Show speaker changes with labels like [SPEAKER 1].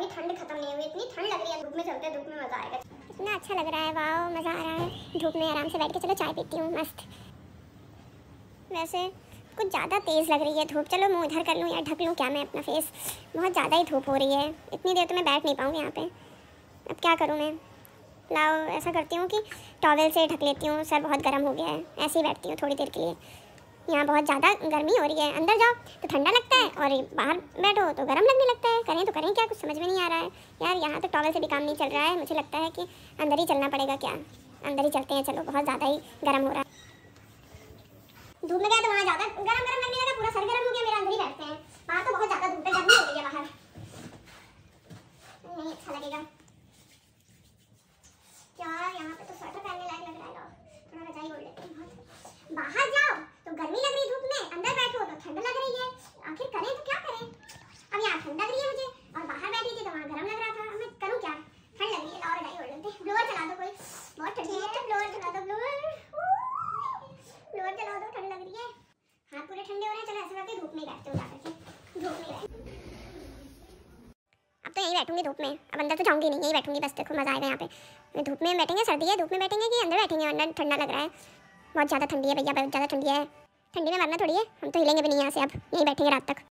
[SPEAKER 1] ठंड खत्म नहीं हुई, इतनी ठंड लग रही है। धूप में चलते हैं, धूप में मजा आएगा।
[SPEAKER 2] इतना अच्छा लग रहा है, वाह मज़ा आ रहा है धूप में आराम से बैठ के। चलो चाय पीती हूँ मस्त। वैसे कुछ ज़्यादा तेज़ लग रही है धूप। चलो मुँह इधर कर लूँ या ढक लूँ क्या मैं अपना फेस, बहुत ज़्यादा ही धूप हो रही है। इतनी देर तो मैं बैठ नहीं पाऊँगी यहाँ पे। अब क्या करूँ मैं, लाओ ऐसा करती हूँ कि टॉवेल से ढक लेती हूँ, सर बहुत गर्म हो गया है। ऐसे ही बैठती हूँ थोड़ी देर के लिए। यहाँ बहुत ज़्यादा गर्मी हो रही है, अंदर जाओ तो ठंडा लगता है और बाहर बैठो तो गर्म लगने लगता है। करें तो करें क्या, कुछ समझ में नहीं आ रहा है यार। यहाँ तो टॉवेल से भी काम नहीं चल रहा है, मुझे लगता है कि अंदर ही चलना पड़ेगा क्या। अंदर ही चलते हैं चलो, बहुत ज़्यादा ही गर्म हो रहा है।
[SPEAKER 1] धूप में गया तो वहाँ ज़्यादा गर्म गर्म लगने लगा, पूरा सर गर्म हो गया मेरा। अंदर ही बैठते हैं, वहाँ तो बहुत ज़्यादा धूप है, गर्मी हो गई है बाहर, नहीं अच्छा लगेगा क्या। यहाँ पे तो स्वेटर पहनने लायक लग रहा है, थोड़ा रजाई ओढ़ लेते हैं। बाहर जाओ तो गर्मी लग रही है धूप में, अंदर बैठो तो ठंड लग रही है। आखिर करें तो क्या करें। अब यहाँ ठंड लग रही है मुझे और बाहर बैठी थी तो वहाँ गर्म लग रहा था। अब मैं करूँ क्या, ठंड लग रही है, और रजाई ओढ़ लेते हैं। ब्लोअर चला दो कोई, बहुत ठंडी है। ब्लोअर चला दो, ब्लोअर चला दो, ठंड लग रही है, हाथ पूरे ठंडे हो रहे हैं। चलो ऐसे करके धूप में बैठते हो, जाकर के धूप में बैठ।
[SPEAKER 2] अब तो यहीं बैठूंगी धूप में, अब अंदर तो जाऊंगी नहीं, यहीं बैठूंगी बस। देखो मज़ा आएगा यहाँ पे। धूप में बैठेंगे, सर्दी है, धूप में बैठेंगे कि अंदर बैठेंगे। अंदर ठंडा लग रहा है, बहुत ज़्यादा ठंडी है भैया, बहुत ज़्यादा ठंडी है। ठंडी में मरना थोड़ी है, हम तो हिलेंगे भी नहीं यहाँ से। अब यहीं बैठेंगे रात तक।